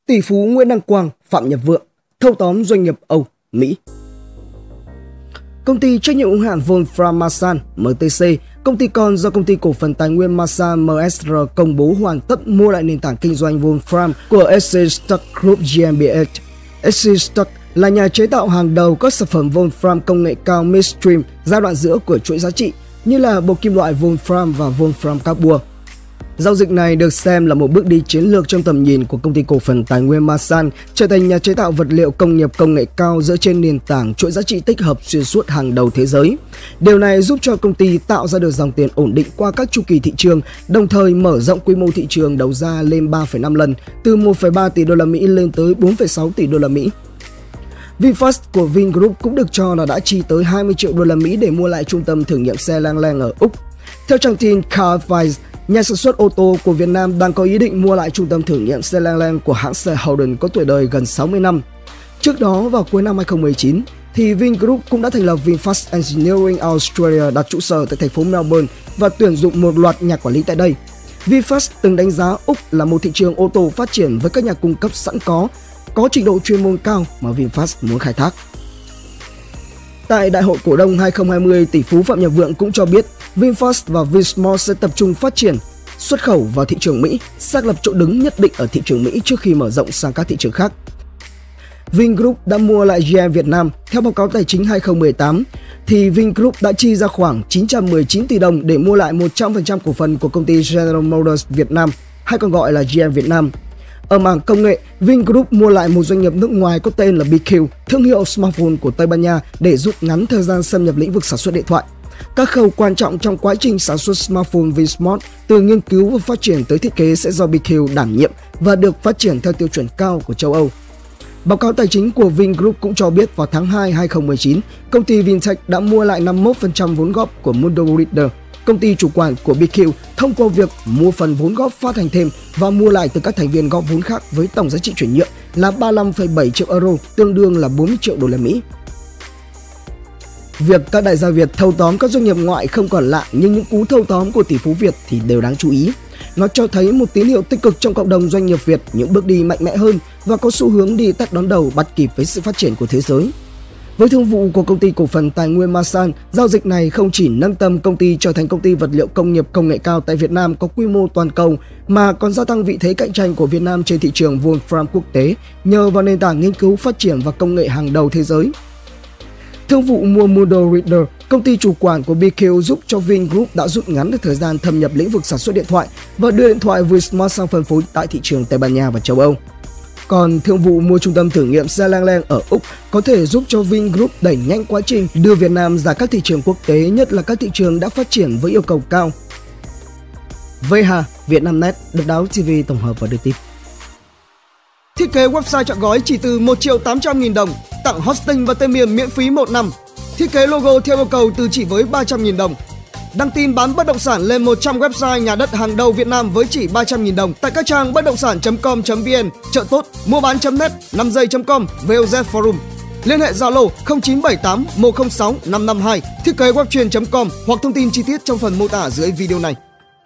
Tỷ phú Nguyễn Đăng Quang, Phạm Nhật Vượng, thâu tóm doanh nghiệp Âu, Mỹ. Công ty trách nhiệm hữu hạn Wolfram Masan (MTC), công ty con do công ty cổ phần tài nguyên Masan (MSR) công bố hoàn tất mua lại nền tảng kinh doanh Wolfram của SC Stock Group GmbH. SC Stock là nhà chế tạo hàng đầu các sản phẩm Wolfram công nghệ cao midstream giai đoạn giữa của chuỗi giá trị như là bột kim loại Wolfram và Wolfram Carbon. Giao dịch này được xem là một bước đi chiến lược trong tầm nhìn của công ty cổ phần tài nguyên Masan trở thành nhà chế tạo vật liệu công nghiệp công nghệ cao dựa trên nền tảng chuỗi giá trị tích hợp xuyên suốt hàng đầu thế giới. Điều này giúp cho công ty tạo ra được dòng tiền ổn định qua các chu kỳ thị trường, đồng thời mở rộng quy mô thị trường đấu ra lên 3,5 lần, từ 1,3 tỷ đô la Mỹ lên tới 4,6 tỷ đô la Mỹ. VinFast của Vingroup cũng được cho là đã chi tới 20 triệu đô la Mỹ để mua lại trung tâm thử nghiệm xe Langland ở Úc. Theo trang tin Carfax, nhà sản xuất ô tô của Việt Nam đang có ý định mua lại trung tâm thử nghiệm xe Langland của hãng xe Holden có tuổi đời gần 60 năm. Trước đó, vào cuối năm 2019, thì Vingroup cũng đã thành lập VinFast Engineering Australia đặt trụ sở tại thành phố Melbourne và tuyển dụng một loạt nhà quản lý tại đây. VinFast từng đánh giá Úc là một thị trường ô tô phát triển với các nhà cung cấp sẵn có trình độ chuyên môn cao mà VinFast muốn khai thác. Tại Đại hội cổ đông 2020, tỷ phú Phạm Nhật Vượng cũng cho biết VinFast và Vinsmart sẽ tập trung phát triển xuất khẩu vào thị trường Mỹ, xác lập chỗ đứng nhất định ở thị trường Mỹ trước khi mở rộng sang các thị trường khác. Vingroup đã mua lại GM Việt Nam. Theo báo cáo tài chính 2018, thì Vingroup đã chi ra khoảng 919 tỷ đồng để mua lại 100% cổ phần của công ty General Motors Việt Nam, hay còn gọi là GM Việt Nam. Ở mảng công nghệ, Vingroup mua lại một doanh nghiệp nước ngoài có tên là BQ, thương hiệu smartphone của Tây Ban Nha, để rút ngắn thời gian xâm nhập lĩnh vực sản xuất điện thoại. Các khâu quan trọng trong quá trình sản xuất smartphone Vinsmart, từ nghiên cứu và phát triển tới thiết kế, sẽ do BQ đảm nhiệm và được phát triển theo tiêu chuẩn cao của châu Âu. Báo cáo tài chính của Vingroup cũng cho biết vào tháng 2 2019, công ty Vintech đã mua lại 51% vốn góp của Mundo Reader, công ty chủ quản của BQ, thông qua việc mua phần vốn góp phát hành thêm và mua lại từ các thành viên góp vốn khác với tổng giá trị chuyển nhượng là 35,7 triệu euro, tương đương là 40 triệu đô la Mỹ. Việc các đại gia Việt thâu tóm các doanh nghiệp ngoại không còn lạ, nhưng những cú thâu tóm của tỷ phú Việt thì đều đáng chú ý. Nó cho thấy một tín hiệu tích cực trong cộng đồng doanh nghiệp Việt, những bước đi mạnh mẽ hơn và có xu hướng đi tắt đón đầu bắt kịp với sự phát triển của thế giới. Với thương vụ của công ty cổ phần tài nguyên Masan, giao dịch này không chỉ nâng tầm công ty trở thành công ty vật liệu công nghiệp công nghệ cao tại Việt Nam có quy mô toàn cầu, mà còn gia tăng vị thế cạnh tranh của Việt Nam trên thị trường Wolfram quốc tế nhờ vào nền tảng nghiên cứu phát triển và công nghệ hàng đầu thế giới. Thương vụ mua Mundo Reader, công ty chủ quản của BQ, giúp cho Vingroup đã rút ngắn được thời gian thâm nhập lĩnh vực sản xuất điện thoại và đưa điện thoại Vinsmart sang phân phối tại thị trường Tây Ban Nha và châu Âu. Còn thương vụ mua trung tâm thử nghiệm xe Langland ở Úc có thể giúp cho Vingroup đẩy nhanh quá trình đưa Việt Nam ra các thị trường quốc tế, nhất là các thị trường đã phát triển với yêu cầu cao. VH Vietnamnet, Độc Đáo TV tổng hợp và đưa tin. Thiết kế website trọn gói chỉ từ 1.800.000 đồng, tặng hosting và tên miền miễn phí 1 năm. Thiết kế logo theo yêu cầu từ chỉ với 300.000 đồng. Đăng tin bán bất động sản lên 100 website nhà đất hàng đầu Việt Nam với chỉ 300.000 đồng tại các trang bất động sản.com.vn, chợ tốt, mua bán.net, 5 giây.com, VOZ Forum. Liên hệ Zalo 0978 106 552, thiết kế webtrain.com hoặc thông tin chi tiết trong phần mô tả dưới video này.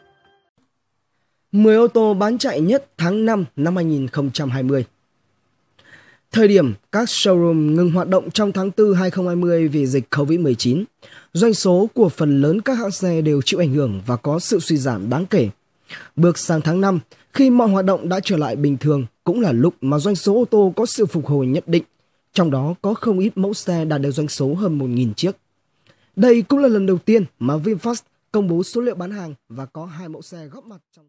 10 ô tô bán chạy nhất tháng 5 năm 2020. Thời điểm các showroom ngừng hoạt động trong tháng 4 2020 vì dịch Covid-19, doanh số của phần lớn các hãng xe đều chịu ảnh hưởng và có sự suy giảm đáng kể. Bước sang tháng 5, khi mọi hoạt động đã trở lại bình thường, cũng là lúc mà doanh số ô tô có sự phục hồi nhất định. Trong đó có không ít mẫu xe đạt được doanh số hơn 1.000 chiếc. Đây cũng là lần đầu tiên mà VinFast công bố số liệu bán hàng và có 2 mẫu xe góp mặt trong